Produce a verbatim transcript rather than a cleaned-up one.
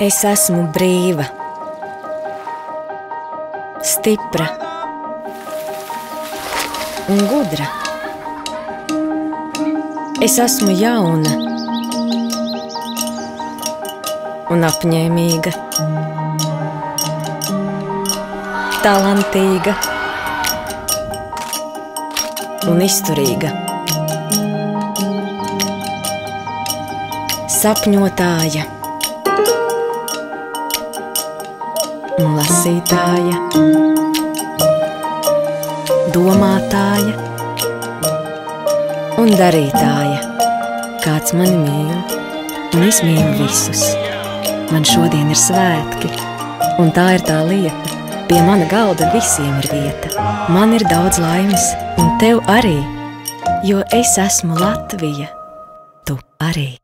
Es esmu brīva, stipra un gudra. Es esmu jauna un apņēmīga, talantīga un izturīga, sapņotāja un lasītāja, domātāja un darītāja. Kāds mani mīl, un es mīlu visus. Man šodien ir svētki, un tā ir tā lieta. Pie mana galda visiem ir vieta. Man ir daudz laimes, un tev arī, jo es esmu Latvija, tu arī.